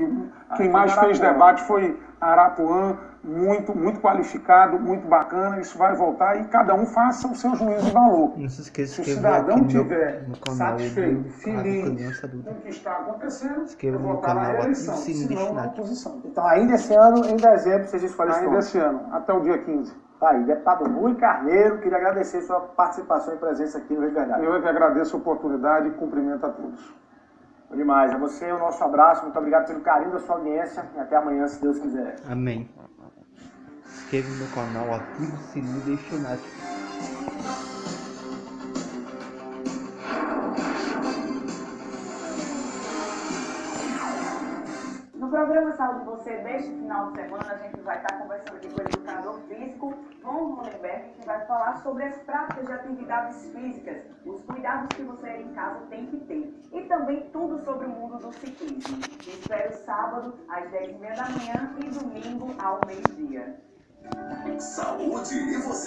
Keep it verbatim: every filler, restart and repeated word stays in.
que quem mais fez debate foi Arapuã, muito, muito qualificado, muito bacana. Isso vai voltar e cada um faça o seu juízo de valor. Não se esqueça Se o de inscrever aqui cidadão no meu tiver no canal satisfeito, do feliz Criança Adulta. com o que está acontecendo, Inscreva eu no votar na canal, ative o reeleição, sininho se e não deixe na like. oposição. Então, ainda esse ano, em dezembro, vocês escolhem esse Ainda nome. esse ano, até o dia quinze. Tá aí, deputado Rui Carneiro, queria agradecer sua participação e presença aqui no Rio Verdade. Eu é que agradeço a oportunidade e cumprimento a todos. Bom demais. A você, o nosso abraço. Muito obrigado pelo carinho da sua audiência. E até amanhã, se Deus quiser. Amém. Se inscreva no meu canal, ative o sininho e deixe o like. No programa Saúde Você, deste final de semana, a gente vai estar conversando aqui com o educador físico, João Mullenberg, que vai falar sobre as práticas de atividades físicas, os cuidados que você em casa tem que ter, e também tudo sobre o mundo do ciclismo. Te espero sábado, às dez e meia da manhã e domingo, ao meio-dia. Saúde e você.